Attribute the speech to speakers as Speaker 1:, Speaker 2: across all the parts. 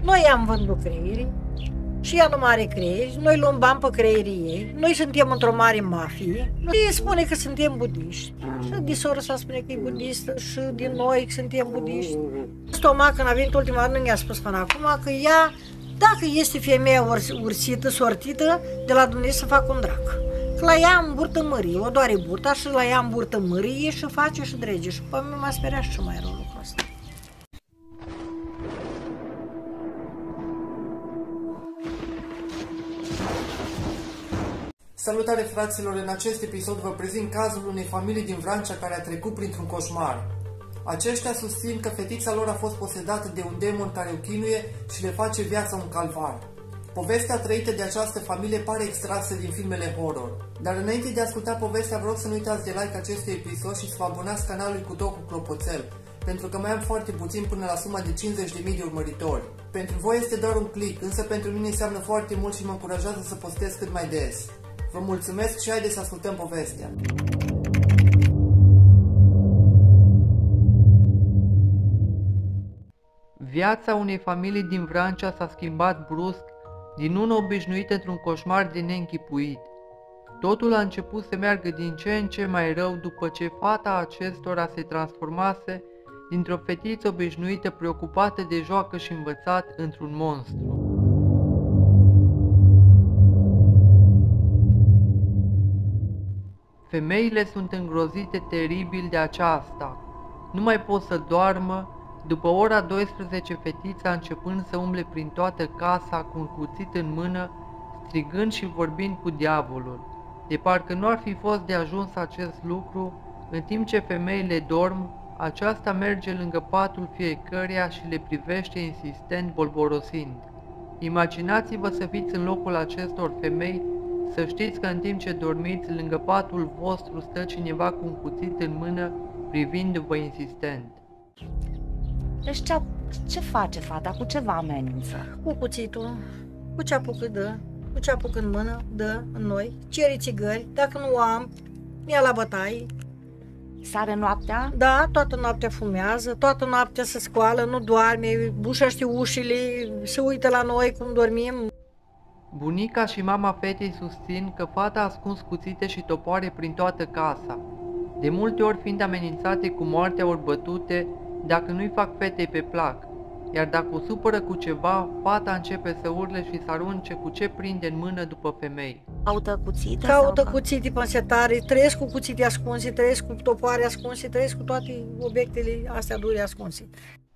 Speaker 1: Noi i-am vândut creierii și ea nu mai are creieri, noi luăm bani pe creierii ei, noi suntem într-o mare mafie, ei spune că suntem budiști, și din soră sa spune că e budistă și din noi că suntem budiști. Stomac, când a venit ultima dată, nu mi-a spus până acum că ea, dacă este femeia ursită, sortită, de la Dumnezeu să facă un drac. Că la ea în burtă mărie, o doare burta și la ea în burtă mărie și face și drege și pe mine m-a speriat și mai rău lucrul ăsta.
Speaker 2: Salutare fraților, în acest episod vă prezint cazul unei familii din Vrancea care a trecut printr-un coșmar. Aceștia susțin că fetița lor a fost posedată de un demon care o chinuie și le face viața un calvar. Povestea trăită de această familie pare extrasă din filmele horror. Dar înainte de a asculta povestea, vă rog să nu uitați de like acestui episod și să vă abonați canalului cu tot cu clopoțel, pentru că mai am foarte puțin până la suma de 50.000 de urmăritori. Pentru voi este doar un click, însă pentru mine înseamnă foarte mult și mă încurajează să postez cât mai des. Vă mulțumesc și haideți să ascultăm povestea. Viața unei familii din Vrancea s-a schimbat brusc din una obișnuită într-un coșmar de neînchipuit. Totul a început să meargă din ce în ce mai rău după ce fata acestora se transformase dintr-o fetiță obișnuită preocupată de joacă și învățat într-un monstru. Femeile sunt îngrozite teribil de aceasta. Nu mai pot să doarmă. După ora 12, fetița începând să umble prin toată casa cu un cuțit în mână, strigând și vorbind cu diavolul. De parcă nu ar fi fost de ajuns acest lucru, în timp ce femeile dorm, aceasta merge lângă patul fiecăreia și le privește insistent bolborosind. Imaginați-vă să fiți în locul acestor femei, să știți că în timp ce dormiți, lângă patul vostru stă cineva cu un cuțit în mână, privindu-vă insistent.
Speaker 3: Deci ce face fata? Cu ce vă amenință?
Speaker 1: Cu cuțitul, cu ce apucă dă, cu ce apucă în mână, dă în noi, cere țigări, dacă nu am, ia la bătaie.
Speaker 3: Sare noaptea?
Speaker 1: Da, toată noaptea fumează, toată noaptea se scoală, nu doarme, bușește ușile, se uită la noi cum dormim.
Speaker 2: Bunica și mama fetei susțin că fata a ascuns cuțite și topoare prin toată casa, de multe ori fiind amenințate cu moartea ori bătute dacă nu-i fac fetei pe plac, iar dacă o supără cu ceva, fata începe să urle și să arunce cu ce prinde în mână după femei.
Speaker 3: Caută cuțite?
Speaker 1: Caută cuțite pe setare, trăiesc cu cuțite ascunse, trăiesc cu topoare ascunse, trăiesc cu toate obiectele astea dure ascunse.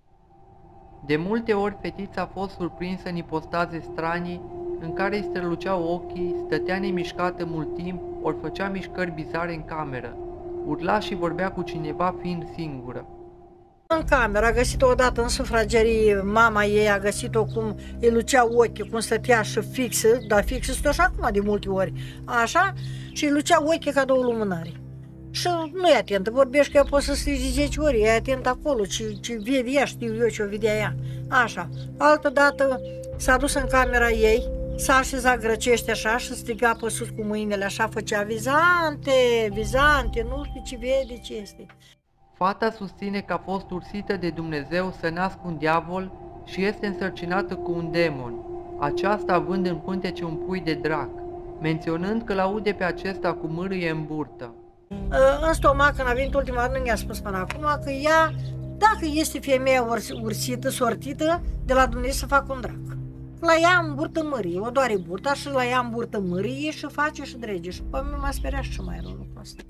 Speaker 2: De multe ori fetița a fost surprinsă în ipostaze stranii, în care îi străluceau ochii, stătea nemișcată mult timp, ori făcea mișcări bizare în cameră, urla și vorbea cu cineva fiind singură.
Speaker 1: În cameră a găsit-o odată în sufragerie, mama ei a găsit-o cum îi luceau ochii, cum stătea și fixă, dar fixă stă și acum de multe ori, așa, și îi luceau ochii ca două lumânări. Și nu e atentă, vorbești că ea poate să strige 10 ori, e atent acolo, ce vede ea, știu eu ce o vedea ea, așa. Altădată s-a dus în camera ei, s-a așezat grăcește așa și striga pe sus cu mâinile așa, făcea vizante, vizante, nu știu ce vede, ce este.
Speaker 2: Fata susține că a fost ursită de Dumnezeu să nască un diavol și este însărcinată cu un demon, aceasta având în pântece un pui de drac, menționând că l-aude pe acesta cu mârâie în burtă.
Speaker 1: În stomac, când a venit ultima dată, nu mi-a spus până acum că ea, dacă este femeia ursită, sortită, de la Dumnezeu să facă un drac. La ea în burtă mărie, o doare burta și la ea în burtă mărie și face și drege și pe mine m-a speriat și mai rău lucrul ăsta.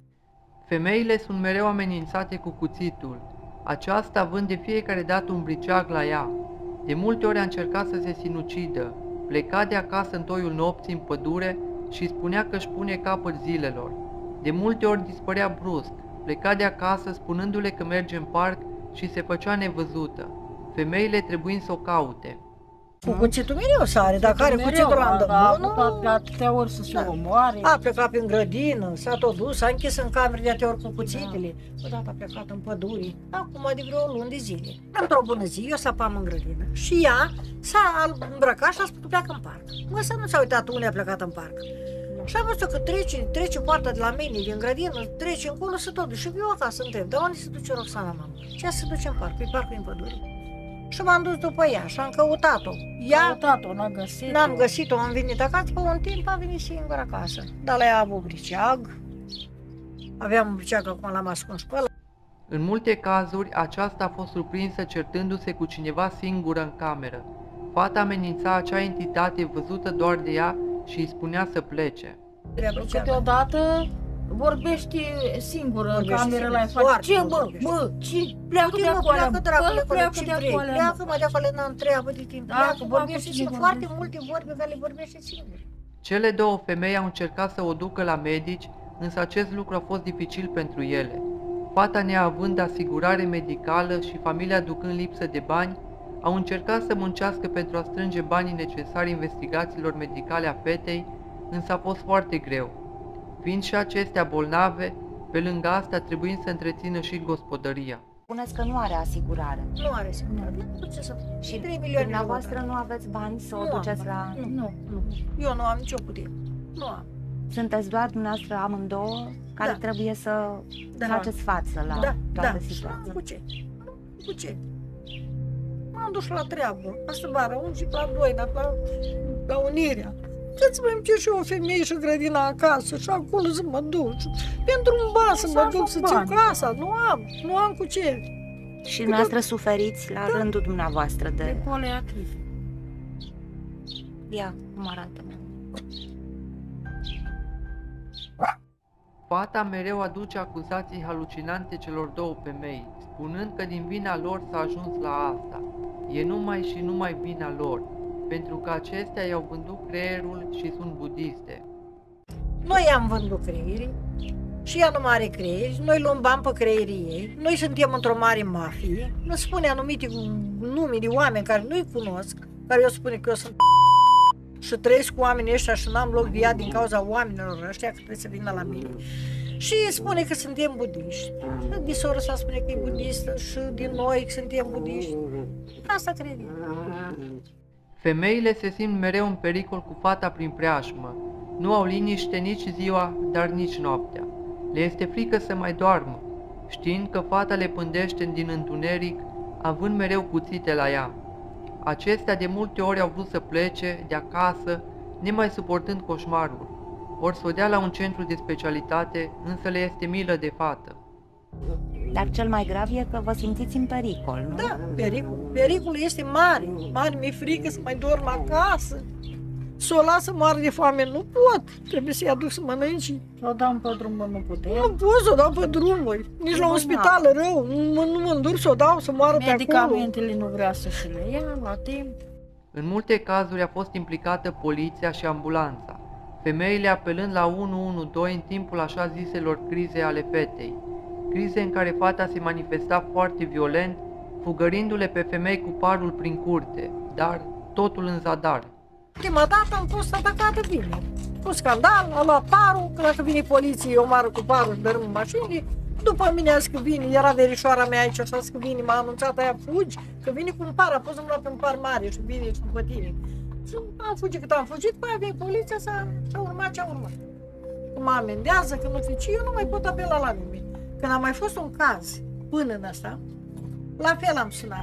Speaker 2: Femeile sunt mereu amenințate cu cuțitul, aceasta având de fiecare dată un briceag la ea. De multe ori a încercat să se sinucidă, pleca de acasă în toiul nopții în pădure și spunea că își pune capăt zilelor. De multe ori dispărea brusc, pleca de acasă spunându-le că merge în parc și se făcea nevăzută, femeile trebuind să o caute.
Speaker 1: Cu cuțitul mereu sare, dacă are cuțitul la îndemână,
Speaker 4: a plecat atâtea ori să se omoare.
Speaker 1: A plecat prin grădină, s-a tot dus, s-a închis în cameră de atâtea ori cu cuțitele. Odată a plecat în pădure, acum de vreo luni de zile. Într-o bună zi, eu sapam în grădină și ea s-a îmbrăcat și a spus că pleacă în parc. Mă, să nu s-a uitat unde a plecat în parc. Și am văzut că trece poarta de la mine, din grădină, trece încolo, se tot duce. Și eu acasă întreb, dar unde se duce Roxana, mamă? Ce se duce în parc? Păi parcul e în pădure. Și m-am dus după ea și am căutat-o. Ea,
Speaker 4: Căutat-o, n-a găsit.
Speaker 1: n-am găsit-o, am venit acasă, pe un timp a venit singură acasă. Dar la ea a avut briceag. Aveam un briceag, acum l-am ascuns pe ăla.
Speaker 2: În multe cazuri, aceasta a fost surprinsă certându-se cu cineva singură în cameră. Fata amenința acea entitate văzută doar de ea și îi spunea să plece.
Speaker 4: Câteodată vorbește singură în
Speaker 1: Vorbește
Speaker 4: cameră la ea.
Speaker 1: singură.
Speaker 4: Face, ce
Speaker 1: Foarte
Speaker 4: bă,
Speaker 1: vorbește.
Speaker 4: bă, ce pleacă de acolo,
Speaker 1: Pleacă dracule,
Speaker 4: pleacă
Speaker 1: ce
Speaker 4: de
Speaker 1: vrei?
Speaker 4: acolo.
Speaker 1: Pleacă de acolo, n-am treabă de timp.
Speaker 4: Da,
Speaker 1: Pleacă,
Speaker 4: cu
Speaker 1: vorbește
Speaker 4: bacul
Speaker 1: și
Speaker 4: cine
Speaker 1: foarte
Speaker 4: vorbește.
Speaker 1: multe vorbe care le vorbește singur.
Speaker 2: Cele două femei au încercat să o ducă la medici, însă acest lucru a fost dificil pentru ele. Fata neavând asigurare medicală și familia ducând lipsă de bani, au încercat să muncească pentru a strânge banii necesari investigațiilor medicale a fetei, însă a fost foarte greu. Fiind și acestea bolnave, pe lângă asta trebuind să întrețină și gospodăria.
Speaker 3: Spuneți că nu are asigurare.
Speaker 1: Nu are singură. Ce să fac?
Speaker 3: Și
Speaker 1: 3 milioane
Speaker 3: dumneavoastră
Speaker 1: de
Speaker 3: nu aveți bani să o
Speaker 1: Nu am
Speaker 3: duceți la...
Speaker 1: bani. Nu. Eu nu am nicio putere. Nu am.
Speaker 3: Sunteți doar dumneavoastră amândouă care
Speaker 1: Da.
Speaker 3: trebuie să
Speaker 1: Da.
Speaker 3: faceți față la
Speaker 1: Da,
Speaker 3: toată
Speaker 1: da. Și
Speaker 3: situația.
Speaker 1: n-am cu ce. Cu ce? M-am dus la treabă. Asta bara, un și la Doina, la Unirea. Să-ți mai ce și o femeie și grădina acasă și acolo să mă duc. Pentru un ban să mă duc să țin
Speaker 4: bani.
Speaker 1: casa. Nu am cu ce.
Speaker 3: Și dumneavoastră suferiți la rândul dumneavoastră
Speaker 4: De
Speaker 3: de...
Speaker 4: poliatriz.
Speaker 3: Ia, cum arată.
Speaker 2: Fata mereu aduce acuzații halucinante celor două femei, spunând că din vina lor s-a ajuns la asta. E numai și numai vina lor, pentru că acestea i-au vândut creierul și sunt budiste.
Speaker 1: Noi am vândut creierii și ea nu mai are creieri, noi luăm bani pe creierii ei, noi suntem într-o mare mafie, nu spune anumite nume de oameni care nu-i cunosc, care eu spune că eu sunt și trăiesc cu oamenii ăștia și n-am loc de ea din cauza oamenilor ăștia, că trebuie să vină la mine. Și spune că suntem budiști. Și de soră sa spune că e budistă și din noi că suntem budiști. Asta cred eu.
Speaker 2: Femeile se simt mereu în pericol cu fata prin preajmă. Nu au liniște nici ziua, dar nici noaptea. Le este frică să mai doarmă, știind că fata le pândește din întuneric, având mereu cuțite la ea. Acestea de multe ori au vrut să plece de acasă, nemai suportând coșmarul. Ori să o dea la un centru de specialitate, însă le este milă de fată.
Speaker 3: Dar cel mai grav e că vă simțiți în pericol, nu?
Speaker 1: Da, pericolul este mare. Mare mi-e frică să mai dorm acasă. Să o las să moară de foame, nu pot. Trebuie să-i aduc să mănânci.
Speaker 4: O dăm pe drum, nu
Speaker 1: Nu
Speaker 4: putem.
Speaker 1: pot să o dau pe drumuri. Nici la un spital rău. Nu mă îndur să o dau să moară pe acolo.
Speaker 4: Medicamentele nu vrea să și le ia la timp.
Speaker 2: În multe cazuri a fost implicată poliția și ambulanța, femeile apelând la 112 în timpul așa ziselor crize ale fetei, crize în care fata se manifesta foarte violent, fugărindu-le pe femei cu parul prin curte, dar totul în zadar.
Speaker 1: Ultima dată am fost atacată vineri. Cu scandal, a luat parul, că dacă vine poliție, eu omoară cu parul și dărâm mașinii. După mine azi că vine, era verișoara mea aici, așa că vine, m-a anunțat aia, fugi, că vine cu un par, a fost să-mi lua pe un par mare și vine și după tine. Și am fugit cât am fugit, păi a venit poliția, s-a urmat ce a urmat. Că mă amendează, că nu fiu, eu nu mai pot apela la nimeni. Când a mai fost un caz până în ăsta, la fel am sunat.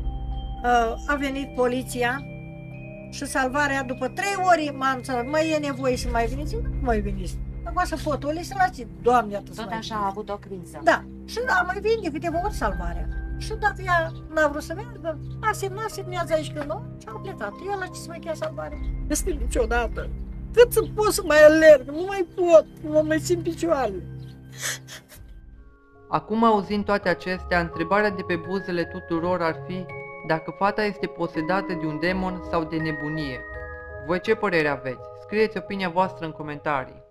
Speaker 1: A venit poliția și salvarea, după 3 ori m-a înțeles, mai e nevoie să mai veniți? Nu mai veniți. Acum să pot, o să lați, Doamne, atât să
Speaker 3: Tot
Speaker 1: mai
Speaker 3: așa a avut o criză.
Speaker 1: Da, și a mai venit de câteva ori salvarea. Și dacă ea n-a vrut să meargă, a semnează aici că nu și au plecat. Eu la ce să mai chea salvare? Este niciodată. Cât să pot să mai alerg, nu mai pot, nu mă mai simt picioarele.
Speaker 2: Acum, auzind toate acestea, întrebarea de pe buzele tuturor ar fi dacă fata este posedată de un demon sau de nebunie. Voi ce părere aveți? Scrieți opinia voastră în comentarii.